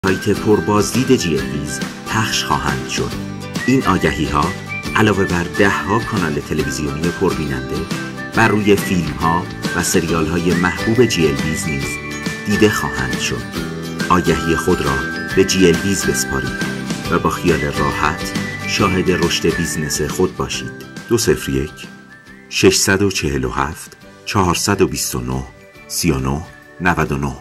سایت پربازدید GLViz پخش خواهند شد. این آگهی ها علاوه بر 10 کانال تلویزیونی پربیننده بر روی فیلم ها و سریال های محبوب GLViz نیز دیده خواهند شد. آگهی خود را به GLViz بسپارید و با خیال راحت شاهد رشد بیزنس خود باشید. 201 647 429 39 99.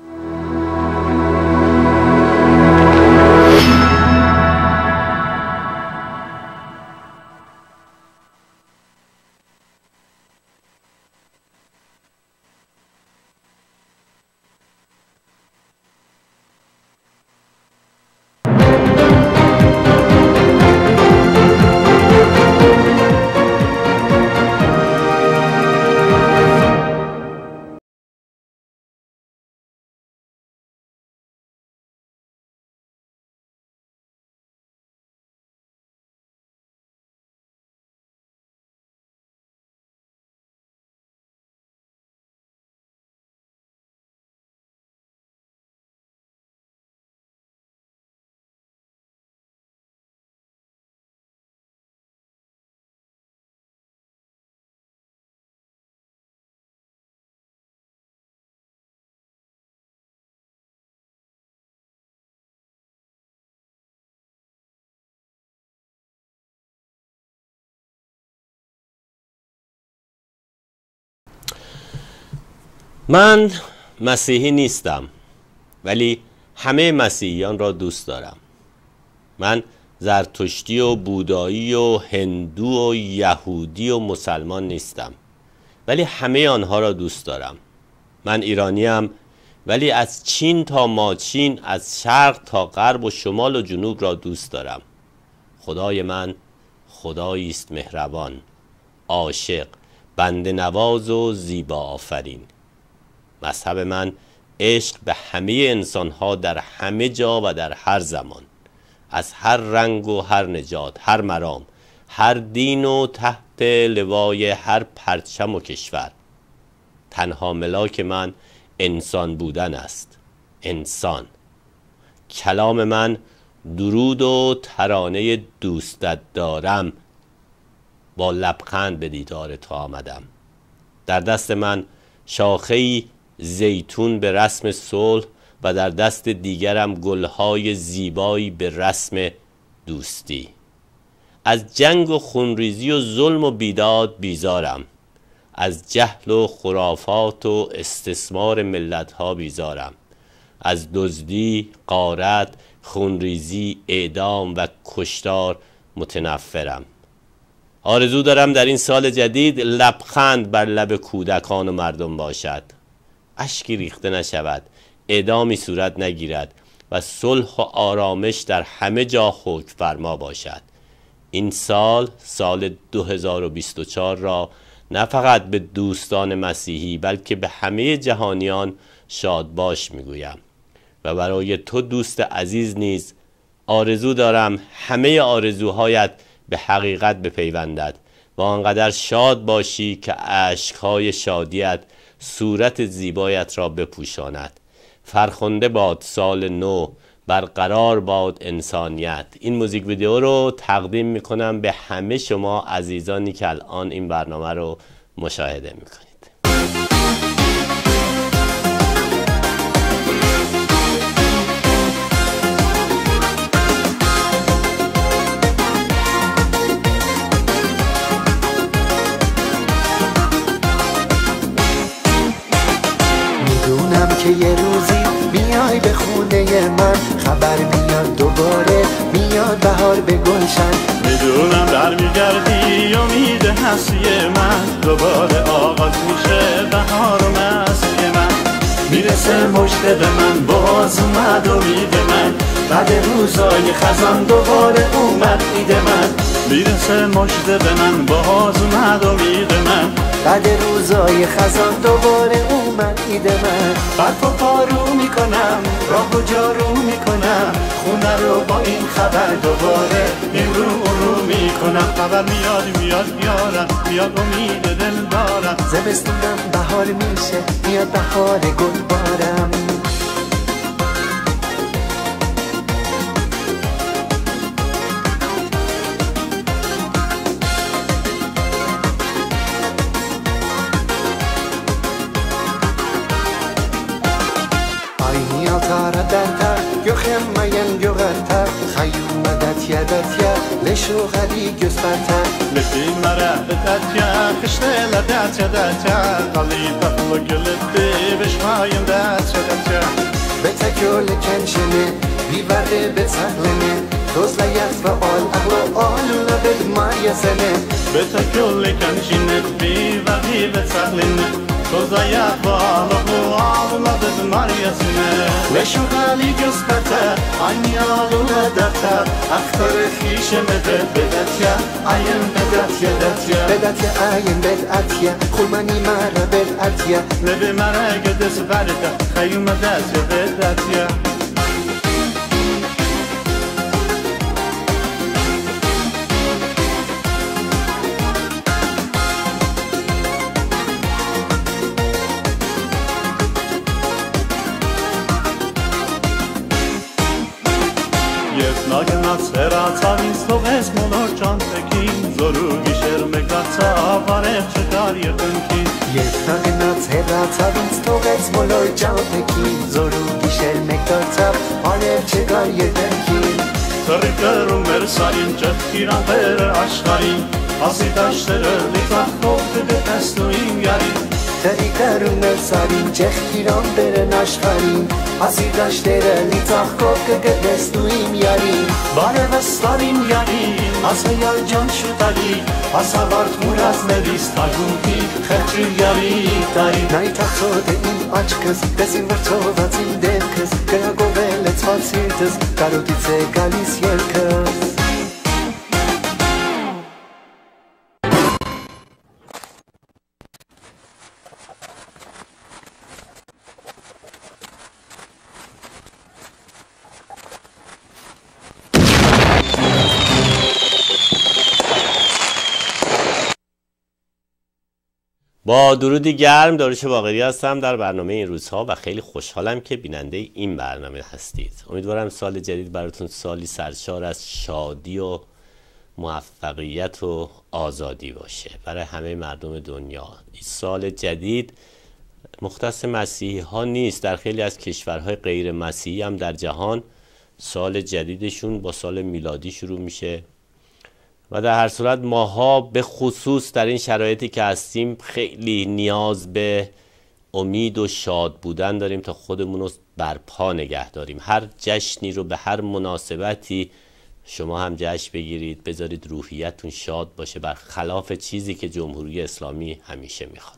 من مسیحی نیستم، ولی همه مسیحیان را دوست دارم. من زرتشتی و بودایی و هندو و یهودی و مسلمان نیستم، ولی همه آنها را دوست دارم. من ایرانیم، ولی از چین تا ماچین، از شرق تا غرب و شمال و جنوب را دوست دارم. خدای من خدایی است مهربان، عاشق، بنده نواز و زیبا آفرین. مذهب من عشق به همه انسانها در همه جا و در هر زمان، از هر رنگ و هر نژاد، هر مرام، هر دین و تحت لوای هر پرچم و کشور. تنها ملاک من انسان بودن است. انسان. کلام من درود و ترانه دوستت دارم. با لبخند به دیدار تو آمدم. در دست من شاخه‌ای زیتون به رسم صلح و در دست دیگرم گلهای زیبایی به رسم دوستی. از جنگ و خونریزی و ظلم و بیداد بیزارم. از جهل و خرافات و استثمار ملت‌ها بیزارم. از دزدی، غارت، خونریزی، اعدام و کشتار متنفرم. آرزو دارم در این سال جدید لبخند بر لب کودکان و مردم باشد، اشکی ریخته نشود، اعدامی صورت نگیرد و صلح و آرامش در همه جا حکم فرما باشد. این سال 2024 را نه فقط به دوستان مسیحی بلکه به همه جهانیان شادباش میگویم و برای تو دوست عزیز نیز آرزو دارم همه آرزوهایت به حقیقت بپیوندد و آنقدر شاد باشی که اشکهای شادیت صورت زیبایت را بپوشاند. فرخنده باد سال نو، برقرار باد انسانیت. این موزیک ویدیو رو تقدیم میکنم به همه شما عزیزانی که الان این برنامه رو مشاهده میکنید. که یه روزی میای به خونه من، خبر میاد دوباره میاد بهار به گلشن. میدونم برمیگردی امید هستی من، دوباره آغاز میشه بهار و مستی من. میرسه مژده به من، باز اومد امید من، بعد روزای خزان دوباره اومد عید من. میرسه مژده به من، باز اومد امید من، بعد روزای خزان دوباره اومد عید من. برف و پارو میکنم، راه و جارو میکنم، خونه رو با این خبر دوباره این رو میکنم. خبر میاد میارم، میاد امید دل دارم. زمستونم بهار میشه، میاد بهار گل بارم. وشوغلي جسبتا لبي مرة بداتيا خشتي لداتيا داتيا قلي تقلق لبي بشمايم داتيا داتيا بتكول كنشنه بيبرده بتسهلنه توزلا يخت و آلونا بدماريا سنه بتكول كنشنه بيبرده بتسهلنه توزلا يخت و آلونا بدماريا سنه وشوغلي جسبتا عني آلونا داتا اختار خيشة مدد بداتيا عين بداتيا داتيا بداتيا عين بداتيا خلماني مرة بداتيا لبي مرة قدس برده خيوم داتيا بداتيا Նագնաց հեռացավին ստողես մոլոր ճանտեքին Զորու գիշեր մեկացա ավարև չկար երկնքին Երբ նագնաց հեռացավինց թողեց մոլոր ճանտեքին Զորու գիշեր մեկ դարձավ արև չկար երկնքին Թռի կրում էր սարին ճղքիրան բերը աշխարին Ասի դաշտերը լիծախով կգտնեսնու իմ յարին Թռի կրում էր սարին ճեղքիրան բերն աշխարին Ասի դաշտերը լիծախով կգտնեսնու իմ յարին Բարևս տարին յարին, ասայալ ջան շուտալի Ասավարդ մուրազներիս թագունքի խեղճի յարի տարի Նայ թախծոտ է իմ աչքս, դեսին վրծոված իմ դեմքս Գրագով է լեցված սիրտս, կարոտից է գալիս երկս با درودی گرم، داریوش باقری هستم در برنامه این روزها و خیلی خوشحالم که بیننده این برنامه هستید. امیدوارم سال جدید براتون سالی سرشار از شادی و موفقیت و آزادی باشه برای همه مردم دنیا. این سال جدید مختص مسیحی ها نیست، در خیلی از کشورهای غیر مسیحی هم در جهان سال جدیدشون با سال میلادی شروع میشه و در هر صورت ماها به خصوص در این شرایطی که هستیم خیلی نیاز به امید و شاد بودن داریم تا خودمون رو برپا نگه داریم. هر جشنی رو به هر مناسبتی شما هم جشن بگیرید، بذارید روحیتون شاد باشه برخلاف چیزی که جمهوری اسلامی همیشه میخواد.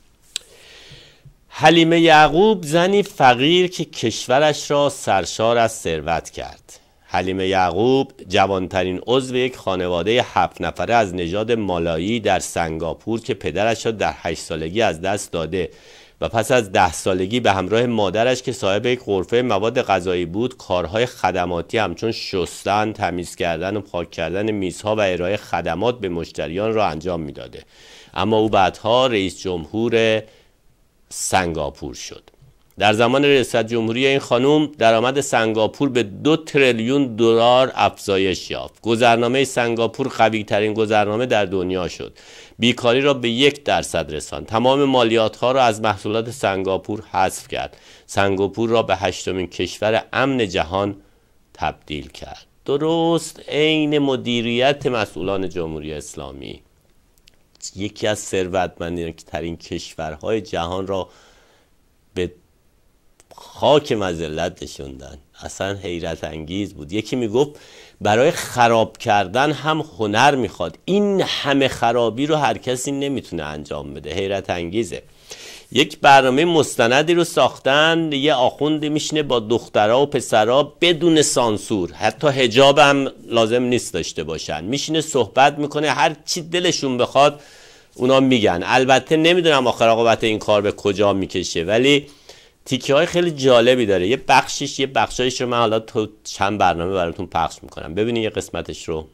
حلیمه یعقوب زنی فقیر که کشورش را سرشار از ثروت کرد. حلیمه یعقوب جوانترین عضو یک خانواده 7 نفره از نژاد مالایی در سنگاپور که پدرش را در 8 سالگی از دست داده و پس از 10 سالگی به همراه مادرش که صاحب یک غرفه مواد غذایی بود کارهای خدماتی همچون شستن، تمیز کردن و پاک کردن میزها و ارائه خدمات به مشتریان را انجام میداده. اما او بعدها رئیس جمهور سنگاپور شد. در زمان ریاست جمهوری این خانم درآمد سنگاپور به 2 تریلیون دلار افزایش یافت. گذرنامه سنگاپور قوی ترین گذرنامه در دنیا شد. بیکاری را به 1% رساند. تمام مالیات ها را از محصولات سنگاپور حذف کرد. سنگاپور را به 8مین کشور امن جهان تبدیل کرد. درست عین مدیریت مسئولان جمهوری اسلامی. یکی از ثروتمندترین کشورهای جهان را به خاک مذلت نشوندن. اصلا حیرت انگیز بود. یکی میگفت برای خراب کردن هم هنر میخواد، این همه خرابی رو هر کسی نمیتونه انجام بده. حیرت انگیزه. یک برنامه مستندی رو ساختن، یه آخوند میشینه با دخترها و پسرها بدون سانسور، حتی حجاب هم لازم نیست داشته باشن، میشینه صحبت میکنه، هر چی دلشون بخواد اونا میگن. البته نمیدونم آخر عاقبت این کار به کجا میکشه، ولی تیکه های خیلی جالبی داره. یه بخشایش رو من حالا تو چند برنامه براتون پخش میکنم. ببینید یه قسمتش رو.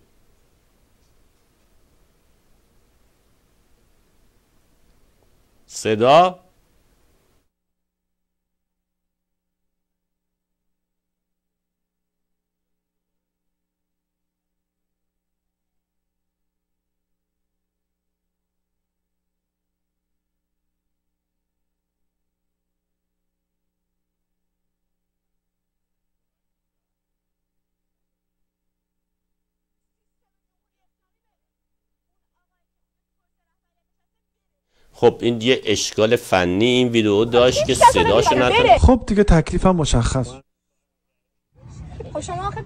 صدا خب این یه اشکال فنی این ویدیو داشت که صداشو نداره. خب دیگه تکلیفم مشخص. خب شما آخه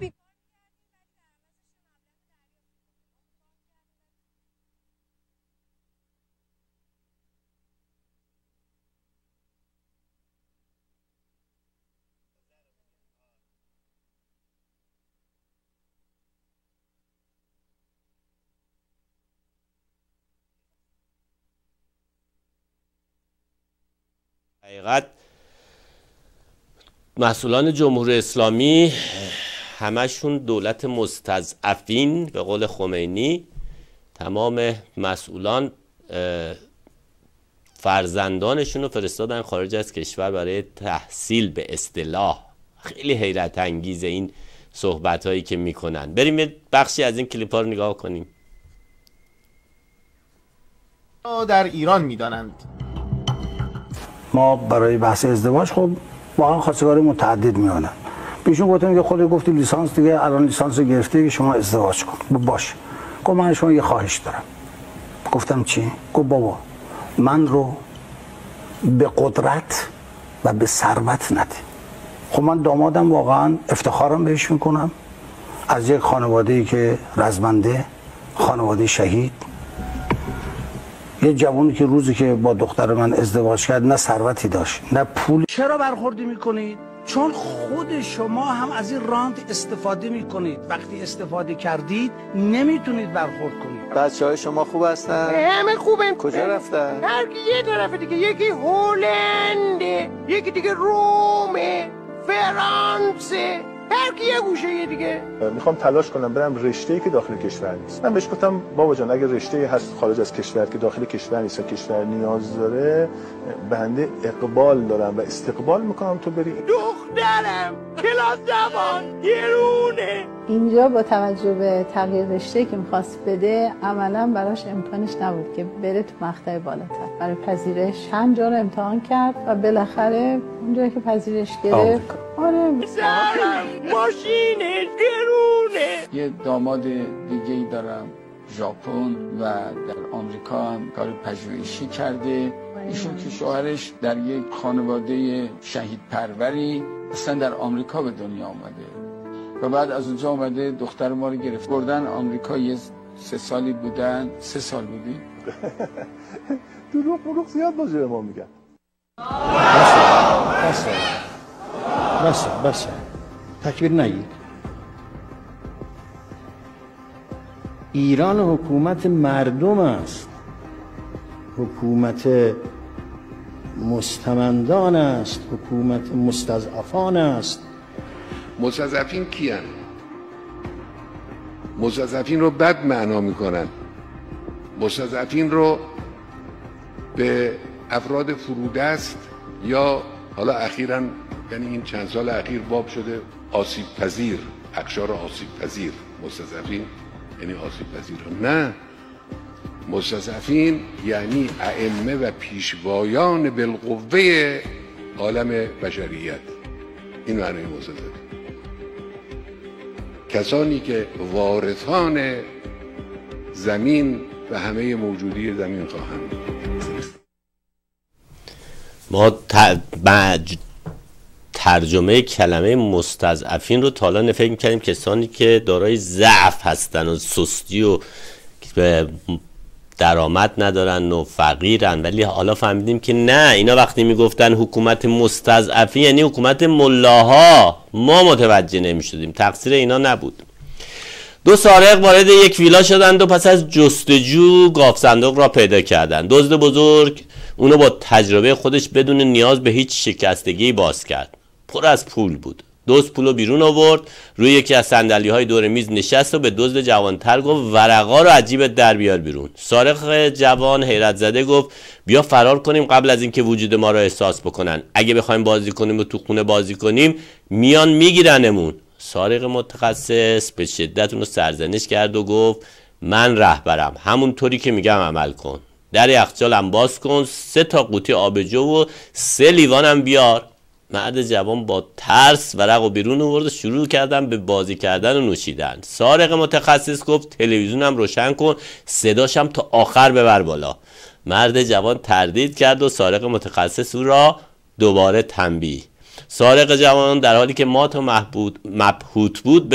حقیقت مسئولان جمهوری اسلامی همشون دولت مستضعفین به قول خمینی، تمام مسئولان فرزندانشون رو فرستادن خارج از کشور برای تحصیل به اصطلاح. خیلی حیرت انگیزه این صحبت هایی که میکنن. بریم بخشی از این کلیپ ها رو نگاه کنیم. در ایران میدانند ما برای بحث ازدواج خب واقعا خواستگاری متعدد میانن. بیشون گفتم که خودت گفتی لیسانس دیگه، الان لیسانس گرفتی که شما ازدواج کن. باشه. گفت من شما یه خواهش دارم. گفتم چی؟ گفت بابا من رو به قدرت و به ثروت نده. خب من دامادم واقعا افتخارم بهش میکنم، از یک خانواده‌ای که رزمنده، خانواده شهید، یه جوانی که روزی که با دختر من ازدواج کرد نه ثروتی داشت نه پول. چرا برخوردی میکنید؟ چون خود شما هم از این راند استفاده میکنید. وقتی استفاده کردید نمیتونید برخورد کنید. بچه‌های شما خوب هستن؟ همه خوبه. کجا رفتن؟ هر کی یه طرف دیگه، یکی هلنده، یکی دیگه رومه، فرانسه، هر کی یه گوشه یه دیگه. میخوام تلاش کنم برم رشته‌ای که داخل کشور نیست. من بهش گفتم بابا جان اگه رشته‌ای هست خارج از کشور که داخل کشور نیست و کشور نیاز داره، بنده اقبال دارم و استقبال میکنم تو بری. دخترم کلاس زبان گرونه. اینجا با توجه به تغییر رشته که می‌خواست بده عملاً براش امکانش نبود که بره تو مقطع بالاتر. برای پذیرش چند جا رو امتحان کرد و بالاخره اونجایی که پذیرش گرفت آره سرم ماشینش گرونه. یه داماد دیگه‌ای دارم ژاپن و در آمریکا هم کار پژوهشی کرده. ایشون که شوهرش در یک خانواده شهید پروری اصلا در آمریکا به دنیا آمده و بعد از اونجا آمده دختر ما رو گرفت بردن آمریکا. یه 3 سالی بودن. 3 سال بودی؟ دروغ زیاد باشه ما میگن. بس تکبیر نگید. ایران حکومت مردم است، حکومت مستمندان است، حکومت مستضعفان است. مستضعفین کیان؟ مستضعفین رو بد معنا میکنن. مستضعفین رو به افراد فرودست یا حالا اخیراً یعنی این چند سال اخیر باب شده آسیب پذیر، اقشار آسیب پذیر. مستضعفین یعنی آسیب پذیر. نه، مستضعفین یعنی ائمه و پیشوایان بالقوه عالم بشریت. این معنی مستضعفین. کسانی که وارثان زمین و همه موجودی زمین خواهند. ما ترجمه کلمه مستضعفین رو تا الان فکر می‌کردیم کسانی که دارای ضعف هستن و سستی و درآمد ندارن و فقیرن، ولی حالا فهمیدیم که نه، اینا وقتی میگفتن حکومت مستضعفین یعنی حکومت ملاها. ما متوجه نمی‌شدیم، تقصیر اینا نبود. 2 سارق وارد یک ویلا شدند و پس از جستجو گاف صندوق را پیدا کردند. دزد بزرگ اونو با تجربه خودش بدون نیاز به هیچ شکستگی باز کرد. پر از پول بود. دزد پولو بیرون آورد، روی یکی از صندلی‌های دور میز نشست و به دزد جوانتر گفت ورقا رو از جیبت در بیار بیرون. سارق جوان حیرت زده گفت بیا فرار کنیم قبل از اینکه وجود ما رو احساس بکنن. اگه بخوایم بازی کنیم و تو خونه بازی کنیم میان میگیرنمون. سارق متخصص به شدت اونو سرزنش کرد و گفت من رهبرم، همونطوری که میگم عمل کن. در یخچالم باز کن، 3 تا قوطی آبجو و 3 لیوانم بیار. مرد جوان با ترس ورق و بیرون آورد و شروع کردن به بازی کردن و نوشیدن. سارق متخصص گفت تلویزیونم روشن کن، صداشم تا آخر ببر بالا. مرد جوان تردید کرد و سارق متخصص او را دوباره تنبیه. سارق جوان در حالی که مات و مبهوت بود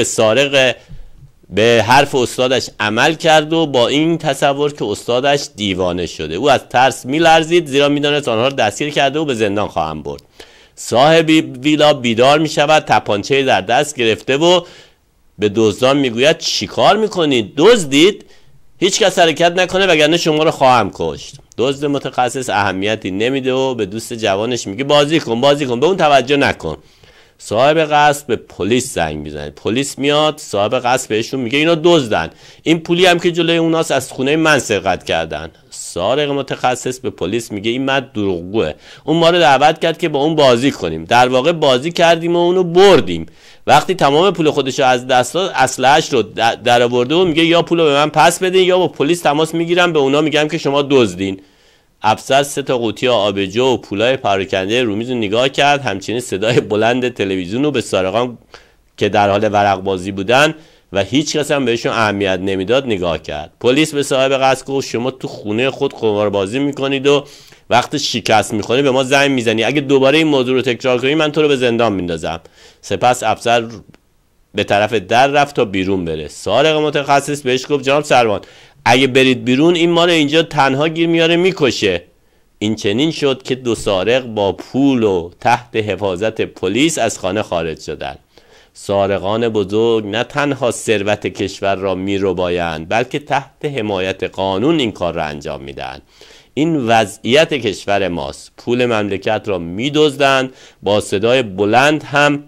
به حرف استادش عمل کرد و با این تصور که استادش دیوانه شده. او از ترس میلرزید زیرا میدانست آنها را دستگیر کرده و به زندان خواهم برد. صاحب ویلا بیدار می شود، تپانچه در دست گرفته و به دزدان میگوید چیکار میکنید؟ دزدید؟ هیچ کس حرکت نکنه وگرنه شما رو خواهم کشت. دزد متخصص اهمیتی نمیده و به دوست جوانش میگه بازی کن به اون توجه نکن. صاحب قصد به پلیس زنگ میزنه. پلیس میاد، صاحب قصد بهشون میگه اینا دزدن، این پولی هم که جلوی اوناست از خونه من سرقت کردن. سارق متخصص به پلیس میگه این مرد دروغگوه، اون ما رو دعوت کرد که با اون بازی کنیم، در واقع بازی کردیم و اونو بردیم. وقتی تمام پول خودش رو از دست داد اسلحه‌اش رو در آورده و میگه یا پولو به من پس بدین یا با پلیس تماس میگیرم، به اونا میگم که شما دزدین. افسر 3 قوطی آبجو و پولای پراکنده رو میز نگاه کرد، همچنین صدای بلند تلویزیون رو به سارقان که در حال ورق بازی بودن و هیچ کس هم بهشون اهمیت نمیداد نگاه کرد. پلیس به صاحب قصد گفت شما تو خونه خود قمار بازی میکنید و وقت شکست میخوری به ما زنگ میزنی، اگه دوباره این موضوع رو تکرار کنی من تو رو به زندان میندازم. سپس افسر به طرف در رفت تا بیرون بره. سارق متخصص بهش گفت جناب سروان اگه برید بیرون این ما رو اینجا تنها گیر میاره میکشه. این چنین شد که 2 سارق با پول و تحت حفاظت پلیس از خانه خارج شدند. سارقان بزرگ نه تنها ثروت کشور را میربایند بلکه تحت حمایت قانون این کار را انجام میدهند. این وضعیت کشور ماست. پول مملکت را میدزدند، با صدای بلند هم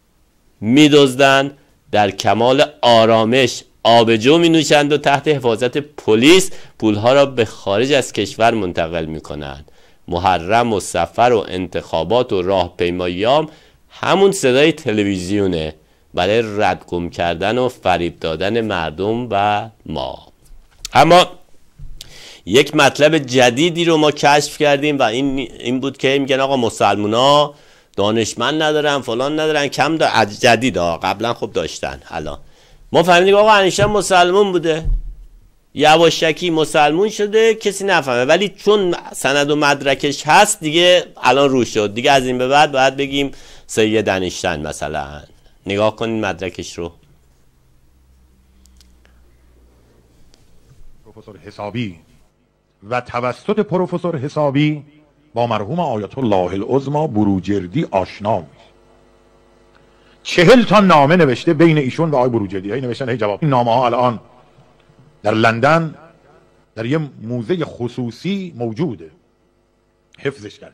میدزدند، در کمال آرامش آبجو می نوشند و تحت حفاظت پلیس پولها را به خارج از کشور منتقل می کنند. محرم و سفر و انتخابات و راهپیمایی هم همون صدای تلویزیونه برای ردگم کردن و فریب دادن مردم و ما. اما یک مطلب جدیدی رو ما کشف کردیم و این بود که میگن آقا مسلمونا دانشمند ندارن فلان ندارن، کم جدید قبلا خب داشتن. الان ما فهمیدیم آقا انیشتین مسلمون بوده، یواشکی مسلمون شده کسی نفهمه، ولی چون سند و مدرکش هست دیگه الان رو شد دیگه. از این به بعد باید بگیم سید انیشتین مثلا. نگاه کنین مدرکش رو. پروفسور حسابی و توسط پروفسور حسابی با مرحوم آیت الله العظمی بروجردی آشنا میشه. 40 تا نامه نوشته بین ایشون و آقای بروجردی. هی نوشتن هی جواب. این نامه ها الان در لندن در یه موزه خصوصی موجوده، حفظش کردن.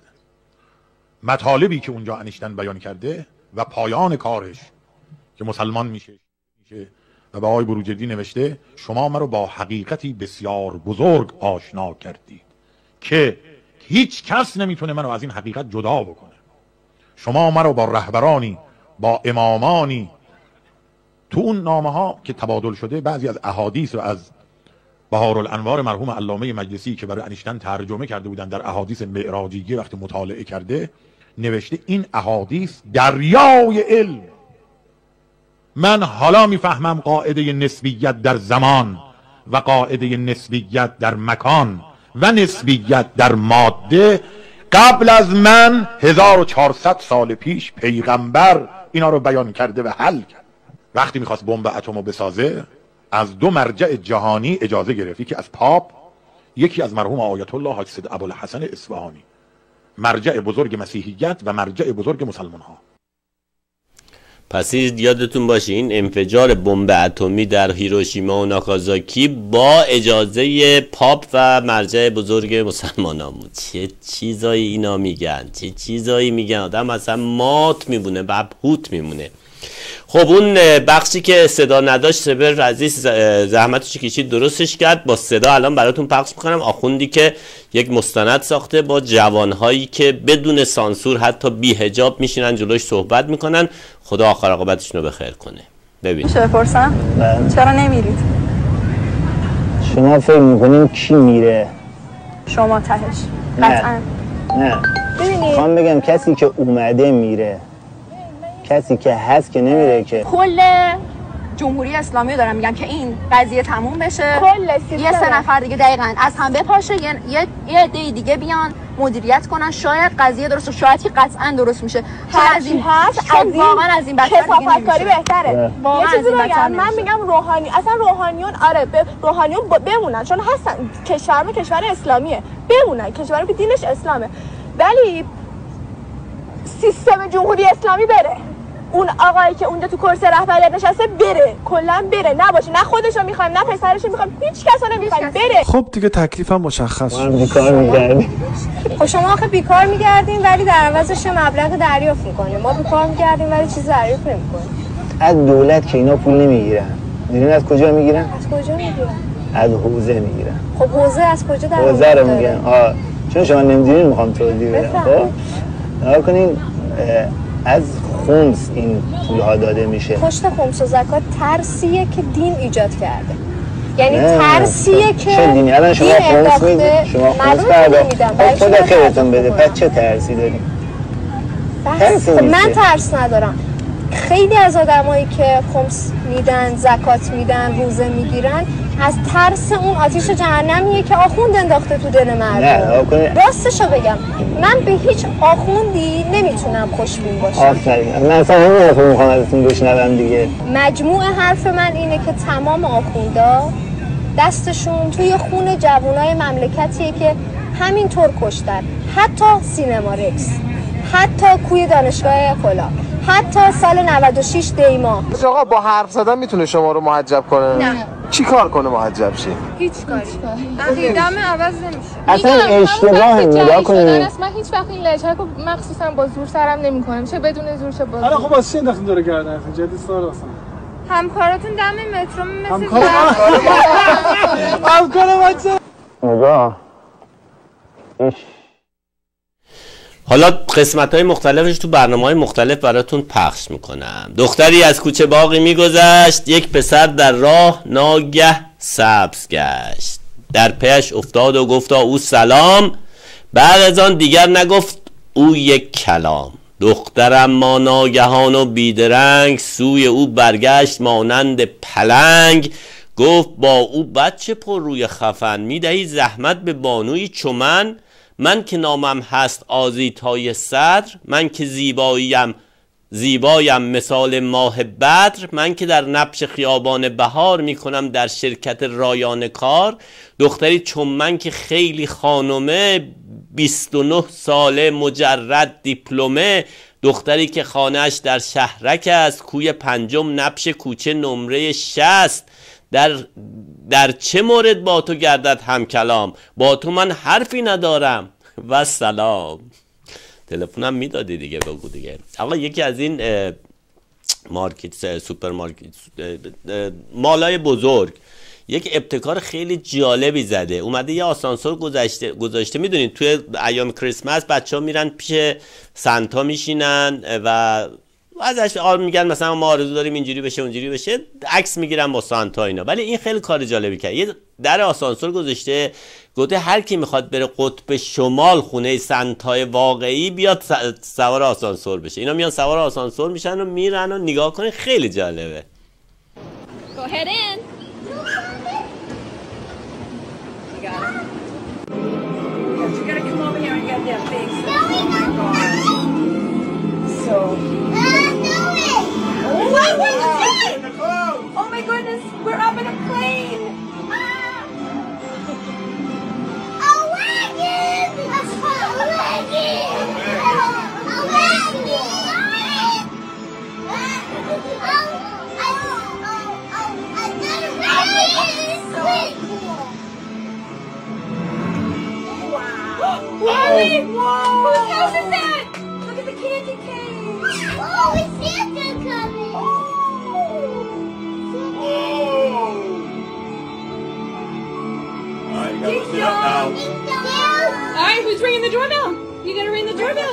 مطالبی که اونجا انیشتین بیان کرده و پایان کارش که مسلمان میشه و به آقای بروجردی نوشته شما مرا با حقیقتی بسیار بزرگ آشنا کردید که هیچ کس نمیتونه منو از این حقیقت جدا بکنه. شما مرا با رهبرانی، با امامانی، تو اون نامه ها که تبادل شده بعضی از احادیث رو از بهارالانوار مرحوم علامه مجلسی که برای انیشتین ترجمه کرده بودن در احادیث معراجیه وقتی مطالعه کرده نوشته این احادیث دریای علم. من حالا میفهمم قاعده نسبیت در زمان و قاعده نسبیت در مکان و نسبیت در ماده قبل از من 1400 سال پیش پیغمبر اینا رو بیان کرده و حل کرد. وقتی میخواست بمب اتمو بسازه از 2 مرجع جهانی اجازه گرفت، یکی از پاپ، یکی از مرحوم آیت الله حاج سید ابوالحسن اصفهانی، مرجع بزرگ مسیحیت و مرجع بزرگ مسلمان ها. پس یادتون باشه این انفجار بمب اتمی در هیروشیما و ناکازاکی با اجازه پاپ و مرجع بزرگ مسلمانان بود. چه چیزایی اینا میگن، چه چیزایی میگن، آدم اصلا مات میمونه، مبهوت میمونه. خب اون بخشی که صدا نداشت سپر عزیز زحمتش کشید درستش کرد، با صدا الان براتون پخش میکنم. آخوندی که یک مستند ساخته با جوانهایی که بدون سانسور حتی بی حجاب میشینن جلوش صحبت میکنن. خدا آخر عاقبتشون رو بخیر کنه. ببین میشه بپرسم چرا نمیرید؟ شما فکر میکنین کی میره؟ شما تهش قطعا نه. ببینید میخوام بگم کسی که اومده میره، کسی که هست که نمیره که. کل جمهوری اسلامی رو دارم میگم که این قضیه تموم بشه، کل یه 3 نفر دیگه دقیقاً از هم بپاشه، یه عده دیگه بیان مدیریت کنن، شاید قضیه درست، شاید قطعاً درست میشه. هر چی هست از این واقعاً از این بدتر کثافتکاری بهتره. واقعاً یه چیزی بگم، من میگم روحانی، اصلا روحانیون آره روحانیون بمونن، چون هستن کشور اسلامیه، بمونن، کشوری که دینش اسلامه، ولی سیستم جمهوری اسلامی بره. اون آقایی که اونجا تو کرسی رهبریت نشسته بره، کلا بره، نباشه، نه خودشو میخوایم نه پسرشو میخوایم، هیچ کس رو نمیخوایم، بره. خب دیگه تکلیفم مشخص شد. بیکار میگردیم. خب شما آخه بیکار میگردین ولی در عوضش مبلغ دریافت میکنیم. ما بیکار میگردیم ولی چیز دریافت نمیکنیم. از دولت که اینا پول نمیگیرن. میدونین از کجا میگیرن؟ از کجا میگیرن؟ از حوزه میگیرن. خب حوزه از کجا در حوزه رو میگن. چون شما نمیدونین میخوام توضیح بدم. خب نگاه کنین از خمس این پولها داده میشه. پشت خمس و زکات ترسیه که دین ایجاد کرده. یعنی ترسیه که چه دینی؟ الان شما خمس میدید، شما خمس پرداخت. خود خیرتون بده. پس چه ترسی داریم؟ خب من ترس ندارم. خیلی از آدمایی که خمس میدن، زکات میدن، روزه میگیرن، از ترس اون آتیش جهنمیه که آخوند انداخته تو دل مردم. راستشو بگم من به هیچ آخوندی نمیتونم خوشبین باشم. آفرین. من اصلا همین حرفو میخوام ازتون بشنوم دیگه. مجموع حرف من اینه که تمام آخوندا دستشون توی خون جوانای مملکتیه که همینطور کشتن، حتی سینما رکس، حتی کوی دانشگاه کلا، حتی سال 96 دیما. آقا با حرف زدن میتونه شما رو محجب کنه؟ نه. چی کار کنه محجب شی؟ هیچ کاری. عقیده‌م عوض نمیشه. اصلا اشتباه نگاه کنید. من هیچ وقت این لهجه رو مخصوصا با زور سرم نمی‌کنم، چه بدون زور چه با زور. آره خب واسه چی انداختین دور گردن؟ جدی سوال واسه همکاراتون دم مترو مثل همکار بچه نگاه. حالا قسمت‌های مختلفش تو برنامه‌های مختلف براتون پخش میکنم. دختری از کوچه باغی میگذشت، یک پسر در راه ناگه سبز گشت، در پیش افتاد و گفتا او سلام، بعد از آن دیگر نگفت او یک کلام. دخترم ما ناگهان و بیدرنگ، سوی او برگشت مانند پلنگ، گفت با او بچه پر روی خفن، میدهی زحمت به بانوی چمن، من که نامم هست آزیتای صدر، من که زیبایم مثال ماه بدر، من که در نبش خیابان بهار میکنم در شرکت رایان کار، دختری چون من که خیلی خانمه، 29 ساله مجرد دیپلمه، دختری که خانهش در شهرک است، کوی پنجم نبش کوچه نمره 60، در چه مورد با تو گردد هم کلام، با تو من حرفی ندارم و سلام. تلفنم میدادی دیگه، بگو دیگه. آقا یکی از این سوپر مارکت مالای بزرگ یک ابتکار خیلی جالبی زده، اومده یه آسانسور گذاشته. میدونید توی ایام کریسمس بچه‌ها میرن پیش سانتا میشینن و ازش میگن مثلا ما آرزو داریم اینجوری بشه اونجوری بشه، عکس میگیرن با سانتا اینا. ولی این خیلی کار جالبی کرد، یه در آسانسور گذاشته، گفته هر کی میخواد بره قطب شمال خونه سانتای واقعی بیاد سوار آسانسور بشه. اینا میان سوار آسانسور میشن و میرن و نگاه کنین، خیلی جالبه. Go ahead in. You got it. You gotta come over here and get that big. So. Oh my goodness, we're up in a plane. A wagon! A wagon! A wagon! Really? Whoa! Whose house is that? Look at the candy cane. Oh, it's Santa coming. Alright, you gotta listen up now. Alright, who's ringing the doorbell? You gotta ring the doorbell.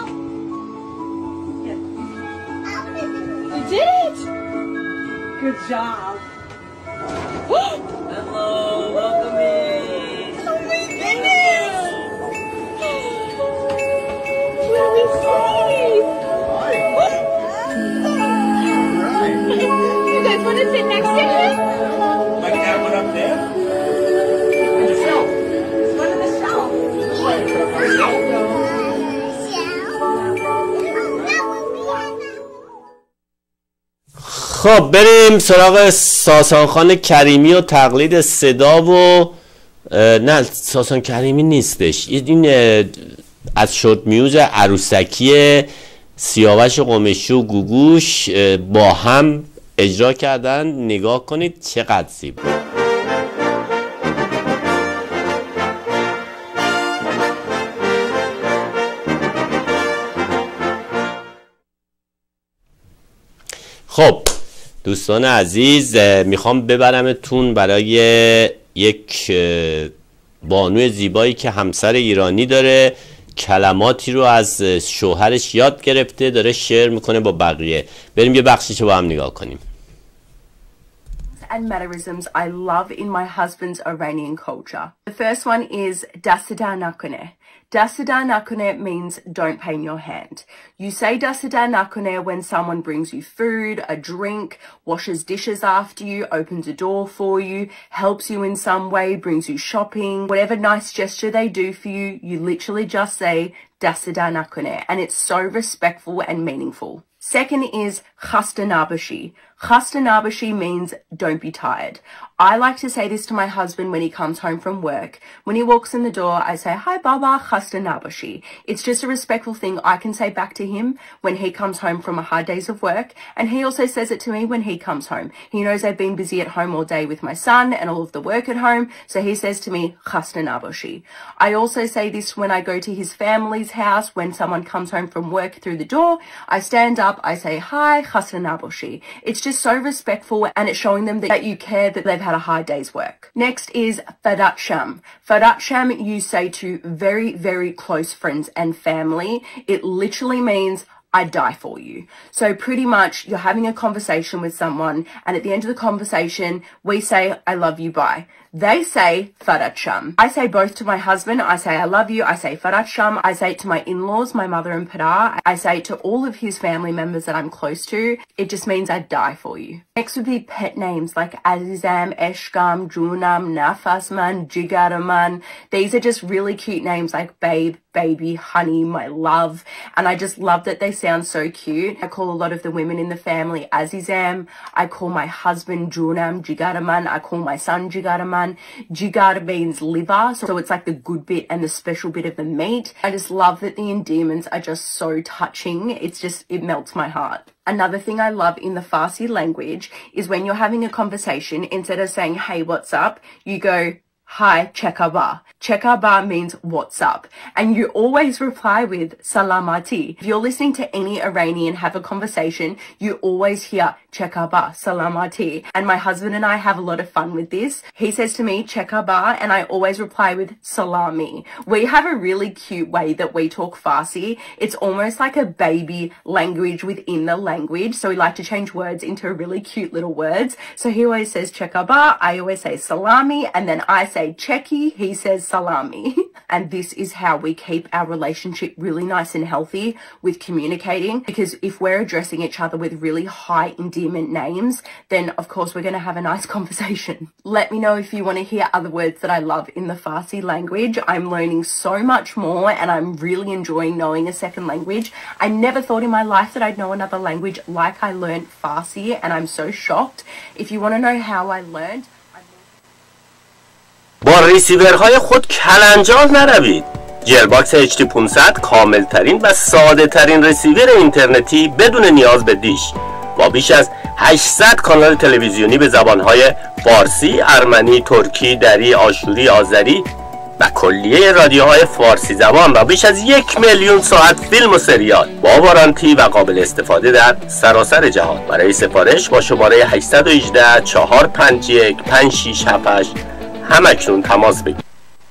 You did it! Good job. Hello, welcome in. Oh my goodness! Let me see. You guys want to sit خب بریم سراغ ساسان خان کریمی و تقلید صدا و نه ساسان کریمی نیستش، این از شورت میوز عروسکی سیاوش قمشی و گوگوش با هم اجرا کردن. نگاه کنید چقدر زیبا. خب دوستان عزیز، میخوام ببرمتون برای یک بانوی زیبایی که همسر ایرانی داره، کلماتی رو از شوهرش یاد گرفته، داره شعر میکنه با بقیه. بریم یه بخشیشو با هم نگاه کنیم. And mannerisms I love in my husband's Iranian culture. The first one is Dasida Nakune. Dasida Nakune means don't pay in your hand. You say Dasida Nakune when someone brings you food, a drink, washes dishes after you, opens a door for you, helps you in some way, brings you shopping, whatever nice gesture they do for you, you literally just say Dasida Nakune, and it's so respectful and meaningful. Second is Khasta Nabashi. Khasta Nabashi means don't be tired. I like to say this to my husband when he comes home from work. When he walks in the door, I say, hi Baba, Khasta Nabashi. It's just a respectful thing I can say back to him when he comes home from a hard days of work. And he also says it to me when he comes home. He knows I've been busy at home all day with my son and all of the work at home. So he says to me, Khasta Nabashi. I also say this when I go to his family's house. When someone comes home from work through the door, I stand up, I say, hi, Khasta Nabashi. It's just so respectful and it's showing them that you care, that they've had a hard day's work. Next is Fadat Sham. Fadat Sham you say to very, very close friends and family. It literally means I die for you. So pretty much you're having a conversation with someone and at the end of the conversation we say I love you, bye. They say Fadat Sham. I say both to my husband. I say I love you. I say Fadat Sham. I say it to my in-laws, my mother and Padar. I say it to all of his family members that I'm close to. It just means I die for you. Next would be pet names like Azizam, Eshkam, Junam, Nafasman, Jigaraman. These are just really cute names like babe, baby, honey, my love. And I just love that they sound so cute. I call a lot of the women in the family Azizam. I call my husband Junam, Jigaraman. I call my son Jigaraman. Jigar means liver, so it's like the good bit and the special bit of the meat. I just love that the endearments are just so touching. It melts my heart. Another thing I love in the Farsi language is when you're having a conversation, instead of saying, hey, what's up, you go, hi, Chekaba. Chekaba means what's up. And you always reply with Salamati. If you're listening to any Iranian have a conversation, you always hear Chekaba, Salamati. And my husband and I have a lot of fun with this. He says to me, Chekaba, and I always reply with Salami. We have a really cute way that we talk Farsi. It's almost like a baby language within the language. So we like to change words into really cute little words. So he always says Chekaba, I always say Salami, and then I say Cheki, he says Salami. And this is how we keep our relationship really nice and healthy with communicating, because if we're addressing each other with really high endearment names, then of course we're going to have a nice conversation. Let me know if you want to hear other words that I love in the Farsi language. I'm learning so much more and I'm really enjoying knowing a second language. I never thought in my life that I'd know another language like I learned Farsi, and I'm so shocked. If you want to know how I learned, با ریسیورهای خود کلنجار نروید. جلباکس HD500 کامل ترین و ساده ترین ریسیور اینترنتی بدون نیاز به دیش، با بیش از 800 کانال تلویزیونی به زبانهای فارسی، ارمنی، ترکی، دری، آشوری، آذری و کلیه رادیوهای فارسی زبان و بیش از 1 میلیون ساعت فیلم و سریال با وارانتی و قابل استفاده در سراسر جهان. برای سفارش با شماره 818 451 5678 همکنون تماس بگیرید.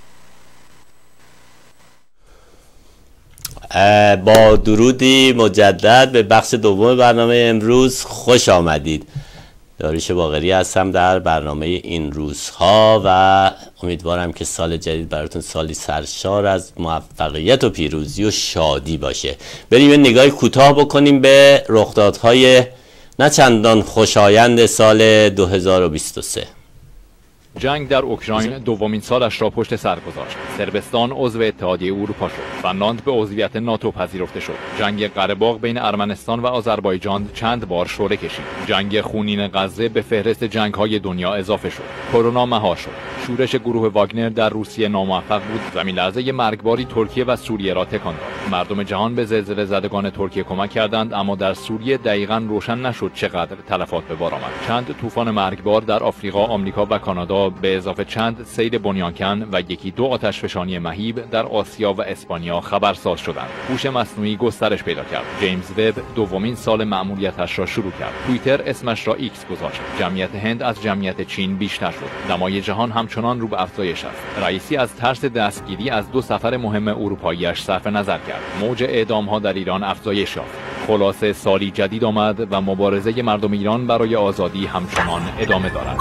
با درودی مجدد به بخش دوم برنامه امروز خوش آمدید. داریوش باقری هستم در برنامه این روزها و امیدوارم که سال جدید براتون سالی سرشار از موفقیت و پیروزی و شادی باشه. بریم یه نگاه کوتاه بکنیم به رخدادهای نه چندان خوشایند سال 2023. جنگ در اوکراین دومین سالش را پشت سر گذاشت. صربستان عضو اتحادیه اروپا شد. فنلاند به عضویت ناتو پذیرفته شد. جنگ قره باغ بین ارمنستان و آذربایجان چند بار شعله کشید. جنگ خونین غزه به فهرست جنگ‌های دنیا اضافه شد. کرونا مهار شد. شورش گروه واگنر در روسیه ناموفق بود. زمین لرزه مرگباری ترکیه و سوریه را تکان داد. مردم جهان به زلزله زدگان ترکیه کمک کردند، اما در سوریه دقیقاً روشن نشد چقدر تلفات به بار آمد. چند طوفان مرگبار در آفریقا، آمریکا و کانادا به اضافه چند سیل بنیانکن و یکی دو آتشفشانی مهیب در آسیا و اسپانیا خبرساز شدند. هوش مصنوعی گسترش پیدا کرد. جیمز وب دومین سال مأموریتش را شروع کرد. توییتر اسمش را ایکس گذاشت. جمعیت هند از جمعیت چین بیشتر شد. دمای جهان همچنان رو به افزایش است. رئیسی از ترس دستگیری از 2 سفر مهم اروپایی‌اش صرف نظر کرد. موج اعدام‌ها در ایران افزایش یافت. خلاصه سالی جدید آمد و مبارزه مردم ایران برای آزادی همچنان ادامه دارد.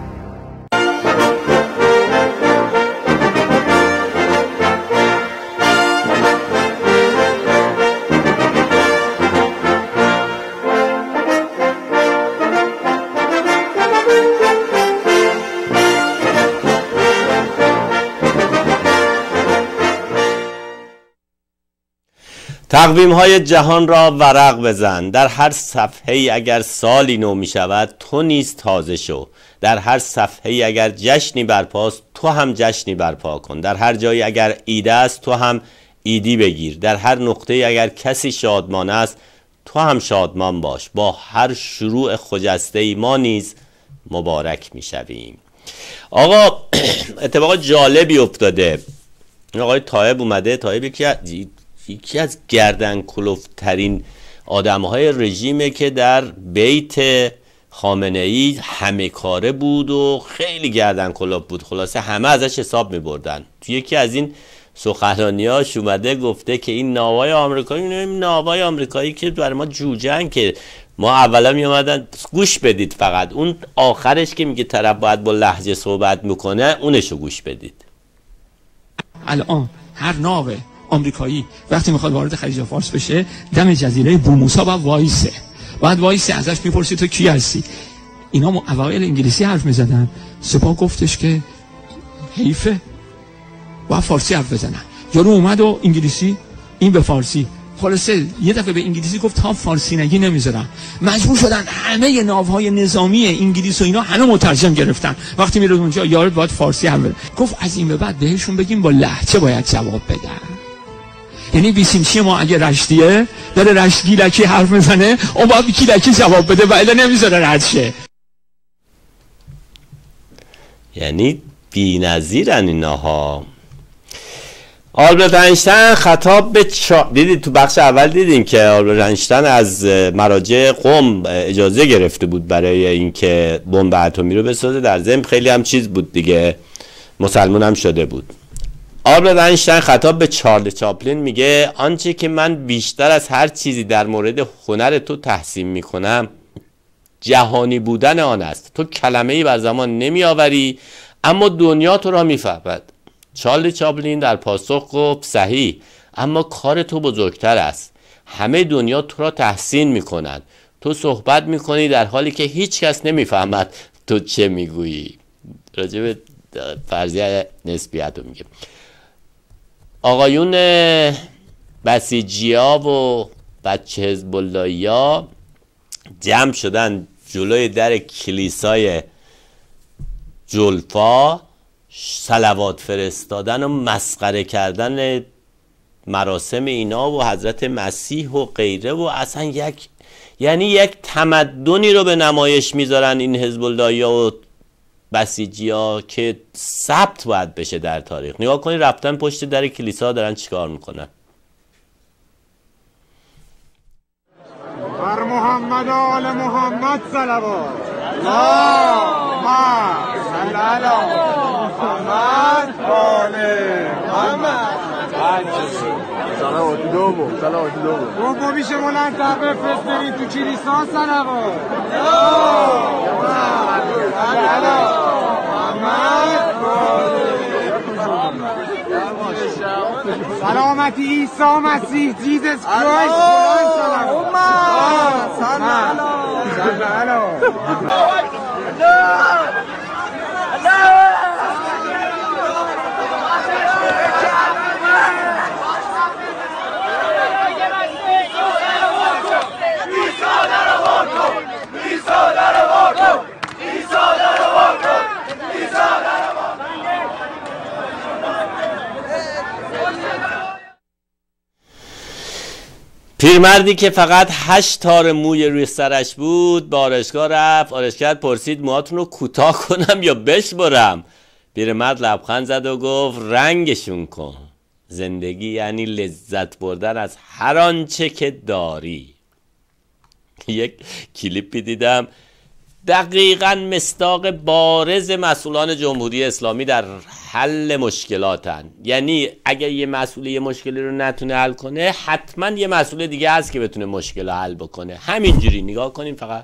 تقویم های جهان را ورق بزن. در هر صفحه اگر سالی نو می شود تو نیز تازه شو. در هر صفحه اگر جشنی برپاست تو هم جشنی برپا کن. در هر جایی اگر عید است تو هم عیدی بگیر. در هر نقطه اگر کسی شادمان است تو هم شادمان باش. با هر شروع خجسته ای ما نیز مبارک می شویم. آقا اتفاق جالبی افتاده. آقای طایب اومده. طایب یکی از گردن کلفترین آدمهای رژیمه که در بیت خامنه ای همه کاره بود و خیلی گردن کلفت بود. خلاصه همه ازش حساب می بردن. تو یکی از این سخنرانیاش اومده گفته که این ناوای آمریکایی که برای ما جوجن، که ما اولا می اومدن گوش بدید، فقط اون آخرش که میگه طرف باید با لهجه صحبت میکنه اونشو گوش بدید. الان هر ناو آمریکایی وقتی میخواد وارد خلیج فارس بشه دم جزیره بوموسا باید وایسه ازش میپرسی تو کی هستی. اینا اوایل انگلیسی حرف میزدن، سپاه گفتش که حیفه باید فارسی حرف بزنن. یارو اومد و انگلیسی این به فارسی، خلاصه یه دفعه به انگلیسی گفت تا فارسی نگی نمیذارم. مجبور شدن همه ناوهای نظامی انگلیس و اینا همه مترجم گرفتن. وقتی میره اونجا یارو باید فارسی حرف بزنه. گفت از این به بعد بهشون بگیم با لهجه باید جواب بدن. یعنی بیسیمچی ما اگه رشتیه داره رشتگیلکی حرف میزنه اون باید بیکیلکی جواب بده و الا نمیذاره رد شه. یعنی بی نظیرن ایناها. آلبرت اینشتین خطاب به دیدید تو بخش اول دیدین که آلبرت اینشتین از مراجع قم اجازه گرفته بود برای اینکه بمب اتمی رو بسازه. در ضمن خیلی هم چیز بود دیگه، مسلمان هم شده بود. آلبرت اینشتین خطاب به چارلی چاپلین میگه آنچه که من بیشتر از هر چیزی در مورد هنر تو تحسین میکنم جهانی بودن آن است. تو کلمه‌ای بر زبان نمیآوری اما دنیا تو را میفهمد. چارلی چاپلین در پاسخ گفت صحیح، اما کار تو بزرگتر است. همه دنیا تو را تحسین میکنند. تو صحبت میکنی در حالی که هیچ کس نمیفهمد تو چه میگویی. راجع به فرضیه نسبیت رو میگه. آقایون بسیجی‌ها و بچه حزب اللهی‌ها جمع شدن جلوی در کلیسای جلفا، صلوات فرستادن و مسخره کردن مراسم اینا و حضرت مسیح و غیره و اصلا یک تمدنی رو به نمایش میذارن این حزب اللهی‌ها و بسیجی‌ها که ثبت باید بشه در تاریخ. نگاه کنید رفتن پشت در کلیسا دارن چیکار میکنن. بر محمد و آل محمد صلوات. اللهم صل علی محمد و آل محمد. صلواتی دوم ما میشه ملنطق بفرستیم تو کلیسا صلوات. سلامتی عیسی مسیح جیزس کرایست. الله پیرمردی که فقط 8 تار موی روی سرش بود به آرایشگاه رفت. آرایشگر پرسید موهاتون رو کوتاه کنم یا بشمرم؟ پیرمرد لبخند زد و گفت رنگشون کن. زندگی یعنی لذت بردن از هر آنچه که داری. یک کلیپی دیدم دقیقاً مصداق بارز مسئولان جمهوری اسلامی در حل مشکلاتن. یعنی اگر یه مسئول یه مشکلی رو نتونه حل کنه، حتما یه مسئول دیگه هست که بتونه مشکل رو حل بکنه. همینجوری نگاه کنیم فقط.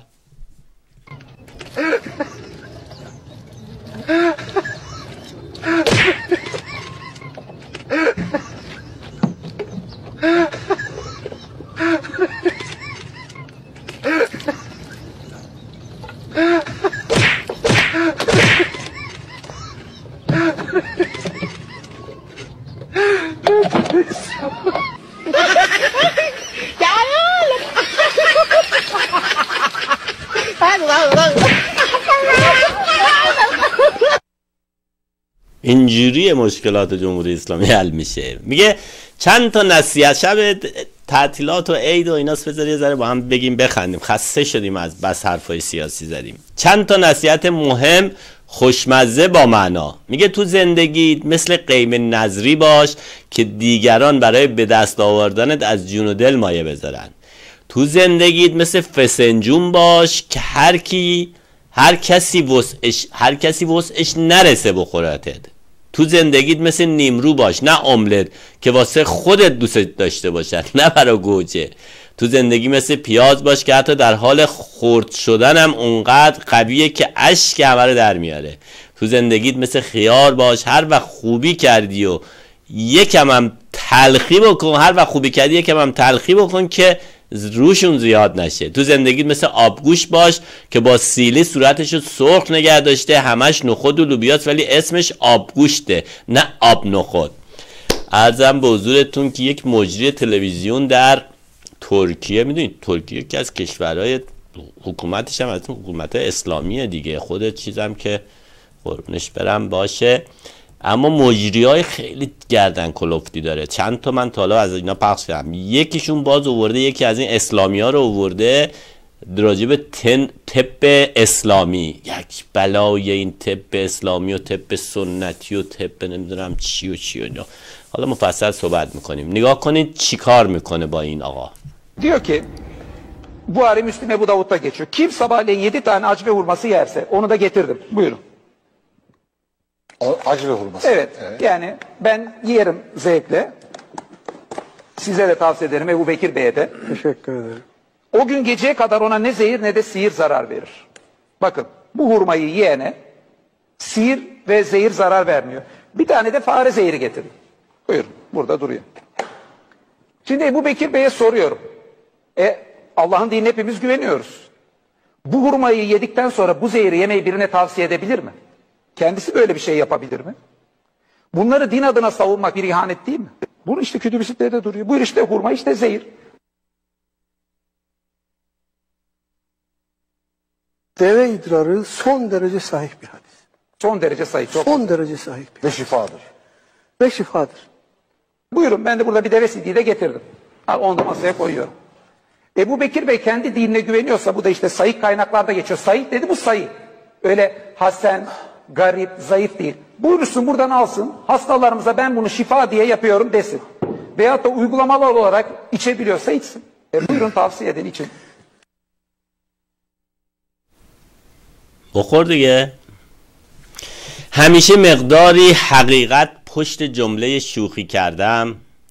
اینجوری مشکلات جمهوری اسلامی حل میشه. میگه چند تا نصیحت، شب تعطیلات و عید و ایناست، بذار یه ذره با هم بگیم بخندیم، خسته شدیم از بس حرفای سیاسی زدیم. چند تا نصیحت مهم خوشمزه با معنا. میگه تو زندگی مثل قیم نظری باش که دیگران برای به دست آوردنت از جون و دل مایه بذارن. تو زندگیت مثل فسنجون باش که هر کسی وسعش نرسه بخورتت. تو زندگیت مثل نیمرو باش، نه املت که واسه خودت دوست داشته باشد، نه برای گوجه. تو زندگی مثل پیاز باش که حتی در حال خرد شدن هم اونقدر قویه که اشک همه رو در میاره. تو زندگیت مثل خیار باش، هر وقت خوبی کردی و یکم هم تلخی بکن، که روشون زیاد نشه. تو زندگیت مثل آبگوش باش که با سیلی صورتشو سرخ نگه داشته، همش نخود و لوبیاست ولی اسمش آبگوشته نه آب نخود. عرضم به حضورتون که یک مجری تلویزیون در ترکیه، میدونید ترکیه که از کشورهای حکومتش هم از حکومت اسلامیه دیگه، خود چیزم که قربونش برم باشه، اما مجریای خیلی گردن کلفتی داره. چند تا من تا حالا از اینا پخش کردم. یکیشون باز آورده، یکی از این اسلامی ها رو آورده راجب طب اسلامی. یک بلای این طب اسلامی و طب سنتی و طب نمیدونم چی و اینا. حالا مفصل صحبت میکنیم. نگاه کنید چی کار میکنه با این آقا. Diyor ki Buhari Müslim Ebu Davud'da geçiyor. Kim sabahleyin 7 tane acı ve hurması yerse onu da getirdim. Buyurun. Acı ve hurması. Evet. Yani ben yerim zevkle. Size de tavsiye ederim, Ebu Bekir Bey'e de. Teşekkür ederim. O gün geceye kadar ona ne zehir ne de sihir zarar verir. Bakın bu hurmayı yiyene sihir ve zehir zarar vermiyor. Bir tane de fare zehri getirdim. Buyurun. Burada duruyor. Şimdi Ebu Bekir Bey'e soruyorum. Allah'ın dinine hepimiz güveniyoruz. Bu hurmayı yedikten sonra bu zehri yemeyi birine tavsiye edebilir mi? Kendisi böyle bir şey yapabilir mi? Bunları din adına savunmak bir ihanet değil mi? Bunu işte kütüb-i duruyor. Buyur işte hurma, işte zehir. Deve idrarı son derece sahih bir hadis. Son derece sahih. Son derece sahih bir hadis. Ve şifadır. Buyurun, ben de burada bir deve sidiği de getirdim. Onu da masaya koyuyorum. Ebu Bekir Bey kendi dinine güveniyorsa, bu da işte sahih kaynaklarda geçiyor. Sahih dedi, bu sahih. Öyle hasen, garip, zayıf değil. Buyursun buradan alsın, hastalarımıza ben bunu şifa diye yapıyorum desin. Veyahut da uygulamalı olarak içebiliyorsa içsin. Buyurun tavsiye edin, için. بخور دیگه. همیشه مقداری حقیقت پشت جمله شوخی کردم،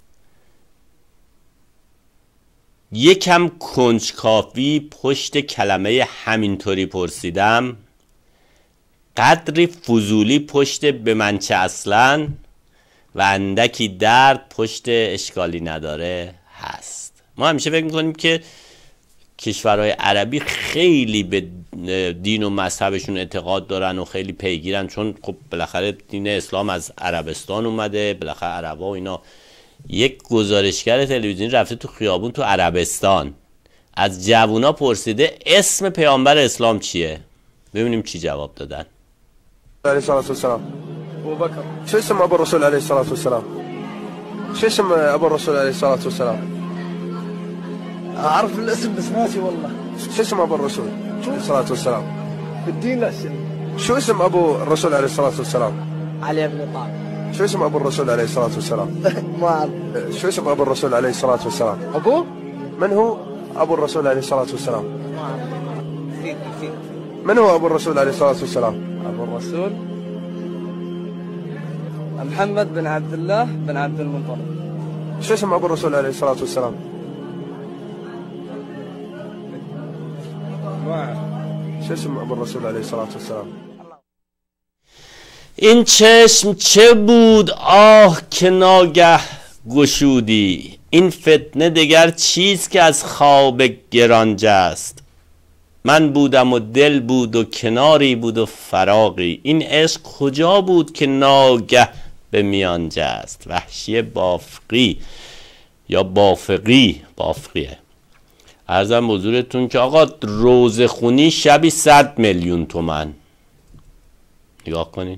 یکم کنجکاوی پشت کلمه همینطوری پرسیدم، قدری فضولی پشت به من چه اصلا و اندکی درد پشت اشکالی نداره هست. ما همیشه فکر میکنیم که کشورهای عربی خیلی به دین و مذهبشون اعتقاد دارن و خیلی پیگیرن، چون خب بالاخره دین اسلام از عربستان اومده، بالاخره عربا و اینا. یک گزارشگر تلویزیونی رفته تو خیابون تو عربستان، از جوونا پرسیده اسم پیامبر اسلام چیه، ببینیم چی جواب دادن. علیه الصلاة والسلام. ابوبکر. چه اسم ابو الرسول علیه الصلاة والسلام؟ چه اسم ابو الرسول علیه الصلاة والسلام؟ اعرف الاسم بس ناسي والله. شو اسم ابو الرسول عليه الصلاه والسلام؟ بالدين لا السن. شو اسم ابو الرسول عليه الصلاه والسلام؟ علي بن طالب. شو اسم ابو الرسول عليه الصلاه والسلام؟ ما اعرف. شو اسم ابو الرسول عليه الصلاه والسلام؟ ابوه؟ من هو ابو الرسول عليه الصلاه والسلام؟ ما اعرف. نسيت. من هو ابو الرسول عليه الصلاه والسلام؟ ابو الرسول محمد بن عبد الله بن عبد المطلب. شو اسم ابو الرسول عليه الصلاه والسلام؟ ما اعرف. شو اسم ابو الرسول عليه الصلاه والسلام؟ این چشم چه بود آه که ناگه گشودی، این فتنه دگر چیز که از خواب گرانجه است. من بودم و دل بود و کناری بود و فراقی، این عشق کجا بود که ناگه به میانجه است. وحشی بافقی یا بافقیه. عرضم حضورتون که آقا روزه خونی شبی 100 میلیون تومن. نگاه کنین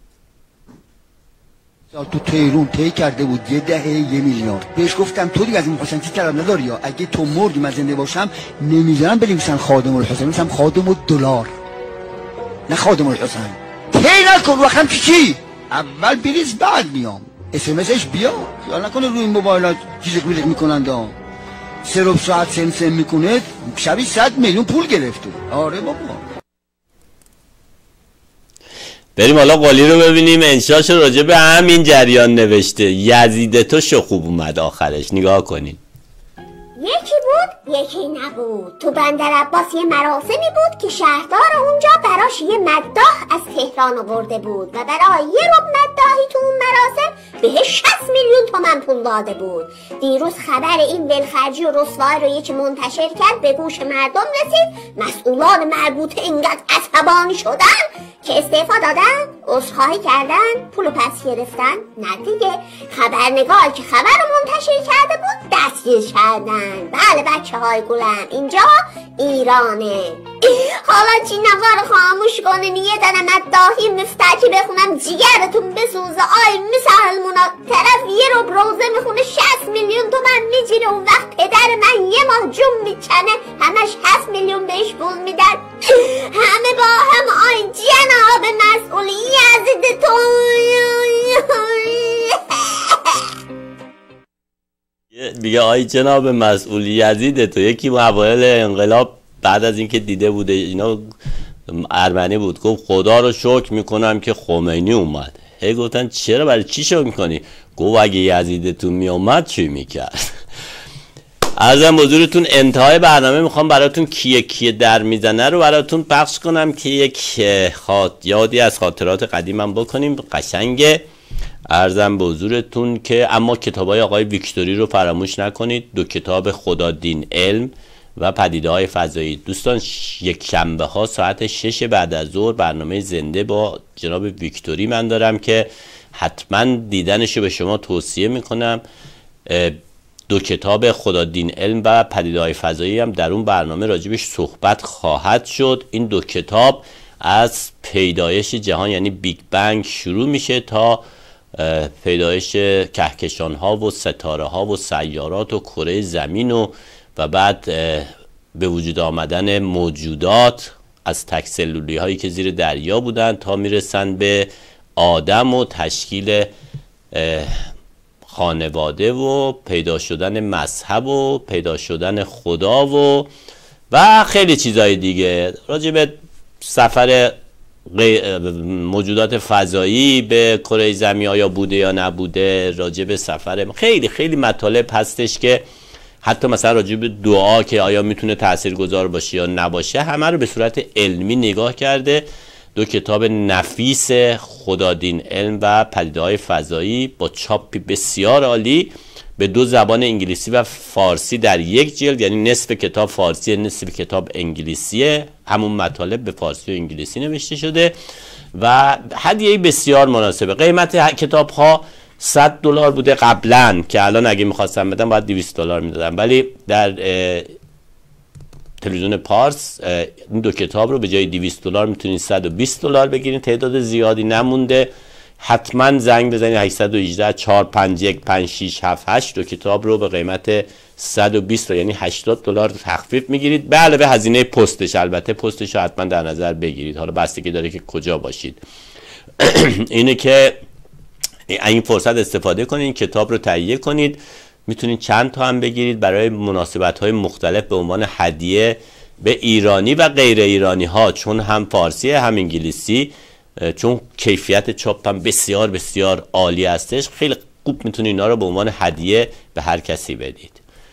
تو تهرون طی کرده بود 10 میلیارد. بهش گفتم تو دیگه از این حسین چی طلب نداری، یا اگه تو مردی من زنده باشم نمیذارم بنویسن خادم الحسین، میسم خادم الدلار نه خادم الحسین. طی نکن وقتم چی اول بریز بعد میام اسمسش بیا، خیال نکنه روی این موبایلات چیزی کلیک میکنند ها. 3 ساعت سم میکنه شبی 100 میلیون پول گرفته. آره بابا. بریم حالا قالی رو ببینیم انشاش راجع به همین جریان نوشته. یزید تو شو خوب اومد آخرش. نگاه کنین. یکی بود یکی نبود. تو بندر عباس یه مراسمی بود که شهردار اونجا براش یه مداح از تهران آورده بود و برای یه رب مداحی تو اون مراسم بهش 60 میلیون تومن پول داده بود. دیروز خبر این ولخرجی و رسوایی رو یکی منتشر کرد، به گوش مردم رسید. مسئولان مربوطه اینقدر عصبانی شدن که استعفا دادن، عذرخواهی کردن، پولو پس گرفتن. نه دیگه، خبرنگاری که خبر رو منتشر کرده بود دستگیر کردن. بله بچه های گلم، اینجا ایرانه. حالا چی نفر خاموش کنین یه دنه مداحی مفتکی بخونم جیگرتون بسوزه. آی مسلمونا، طرف یه رو روزه میخونه 60 میلیون تومن میگیره، اون وقت پدر من یه ماه جون میکنه همش 7 میلیون بهش پول میدن. همه با هم آی جناب مسئول یزید تو. دیگه آی جناب مسئول یزید تو. یکی اوایل انقلاب بعد از اینکه دیده بوده اینا ارمنی بود، گفت خدا رو شکر میکنم که خمینی اومد. هی گفتن چرا برای چی شکر میکنی؟ گفت اگه یزیدتون میومد چی میکرد؟ عرضم حضورتون انتهای برنامه میخوام براتون کیه در میزنه رو براتون پخش کنم که یک یادی از خاطرات قدیمم بکنیم. قشنگه. عرضم به حضورتون که اما کتابای آقای ویکتوری رو فراموش نکنید. 2 کتاب خدا، دین، علم و پدیده‌های فضایی. دوستان یک شنبه ها ساعت 6 بعد از ظهر برنامه زنده با جناب ویکتوری من دارم که حتما دیدنشو به شما توصیه میکنم. 2 کتاب خدا، دین، علم و پدیده‌های فضایی هم در اون برنامه راجبش صحبت خواهد شد. این 2 کتاب از پیدایش جهان یعنی بیگ بنگ شروع میشه تا پیدایش کهکشان ها و ستاره ها و سیارات و کره زمین و بعد به وجود آمدن موجودات از تک سلولی هایی که زیر دریا بودن تا میرسن به آدم و تشکیل خانواده و پیدا شدن مذهب و پیدا شدن خدا و خیلی چیزای دیگه. راجع به سفر موجودات فضایی به کره زمین آیا بوده یا نبوده، راجع به سفر خیلی خیلی مطالب هستش که حتی مثلا راجع به دعا که آیا میتونه تاثیرگذار باشه یا نباشه همه رو به صورت علمی نگاه کرده. 2 کتاب نفیس خدا، دین، علم و پدیده‌های فضایی با چاپی بسیار عالی به 2 زبان انگلیسی و فارسی در یک جلد، یعنی نصف کتاب فارسی نصف کتاب انگلیسیه. همون مطالب به فارسی و انگلیسی نوشته شده و هدیه بسیار مناسبه. قیمت کتاب ها $100 بوده قبلا که الان اگه میخواستم بدم باید $200 میدادم، ولی در تلویزیون پارس این 2 کتاب رو به جای $200 میتونید $120 بگیرید. تعداد زیادی نمونده. حتما زنگ بزنید 818 451 5678 دو کتاب رو به قیمت 120 یعنی $80 تخفیف میگیرید به علاوه هزینه پستش. البته پستش رو حتما در نظر بگیرید، حالا بستگی داره که کجا باشید. اینه که این فرصت استفاده کنید، این کتاب رو تهیه کنید. میتونید چند تا هم بگیرید برای مناسبت‌های مختلف به عنوان هدیه به ایرانی و غیر ایرانی ها، چون هم فارسی هم انگلیسی، چون کیفیت چاپ هم بسیار بسیار عالی هستش. خیلی خوب میتونید اینا رو به عنوان هدیه به هر کسی بدید.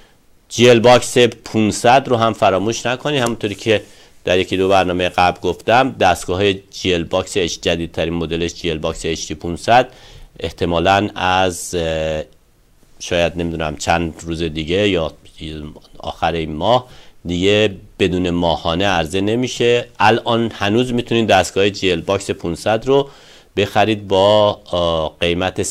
جیل باکس 500 رو هم فراموش نکنید. همونطوری که در یکی دو برنامه قبل گفتم، دستگاه جیل باکس جدیدترین مدلش جیل باکس HD 500 احتمالاً از شاید نمیدونم چند روز دیگه یا آخر این ماه دیگه بدون ماهانه عرضه نمیشه. الان هنوز میتونید دستگاه جیل باکس 500 رو بخرید با قیمت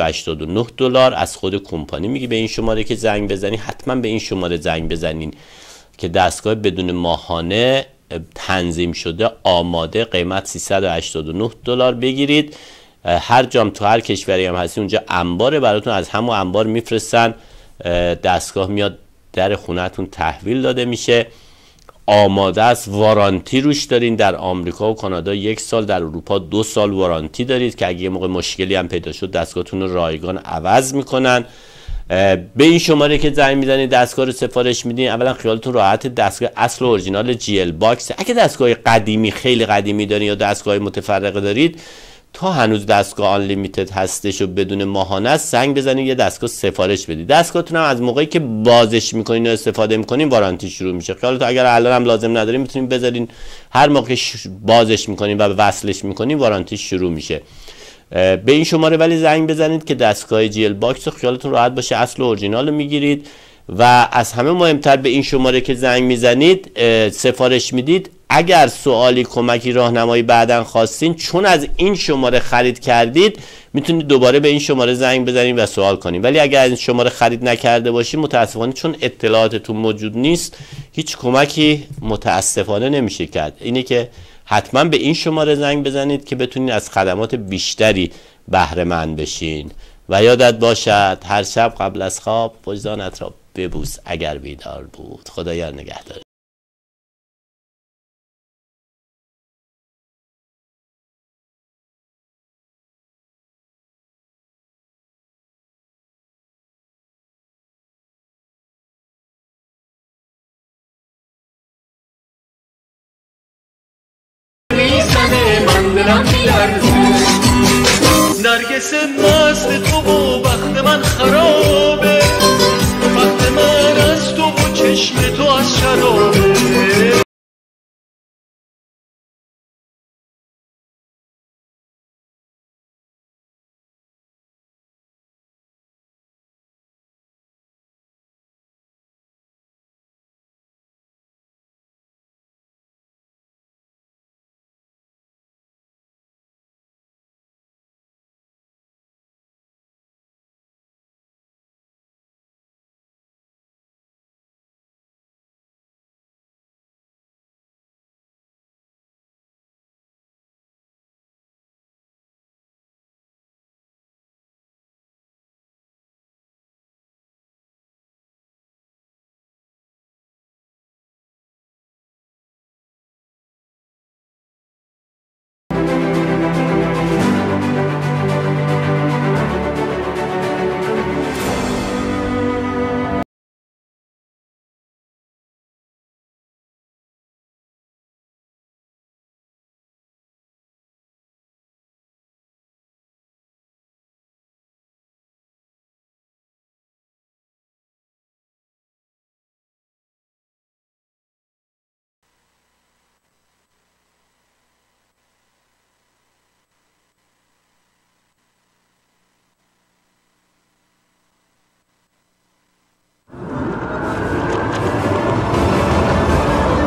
$389 از خود کمپانی. میگه به این شماره که زنگ بزنی، حتما به این شماره زنگ بزنین که دستگاه بدون ماهانه تنظیم شده آماده قیمت $389 بگیرید. هر جام تو هر کشوری هم هستی اونجا انباره براتون، از همون انبار میفرستن، دستگاه میاد در خونه‌تون تحویل داده میشه، آماده است. وارانتی روش دارین. در آمریکا و کانادا 1 سال، در اروپا 2 سال وارانتی دارید که اگه یه موقع مشکلی هم پیدا شد دستگاهتون رو رایگان عوض میکنن. به این شماره که زنگ میزنید دستگاه رو سفارش میدین، اولا خیالتون راحت، دستگاه اصل و اورجینال جیل باکس. اگه دستگاه قدیمی خیلی قدیمی دارین یا دستگاه متفرقه دارید، تا هنوز دستگاه آنلیمیتد هستش و بدون ماهانه است، زنگ بزنید یه دستگاه سفارش بدید. دستگاهتون هم از موقعی که بازش میکنین و استفاده میکنین وارانتی شروع میشه. خیالتون اگر الان هم لازم ندارین میتونین بذارین، هر موقع بازش میکنین و وصلش میکنین وارانتی شروع میشه. به این شماره ولی زنگ بزنید که دستگاه جیل باکس رو خیالتون راحت باشه اصل و اورجینال رو میگیرید. و از همه مهمتر به این شماره که زنگ میزنید سفارش میدید، اگر سوالی، کمکی، راهنمایی بعداً خواستین، چون از این شماره خرید کردید میتونید دوباره به این شماره زنگ بزنید و سوال کنید. ولی اگر این شماره خرید نکرده باشید متاسفانه چون اطلاعاتتون موجود نیست هیچ کمکی متاسفانه نمیشه کرد. اینه که حتما به این شماره زنگ بزنید که بتونید از خدمات بیشتری بهره مند بشین. و یادت باشد هر شب قبل از خواب وجدانت را ببوس اگر بیدار بود. خدایا نگهدار. نرگس مست تو و وقت من خرابه، وقت من از تو و چشم تو از شرابه.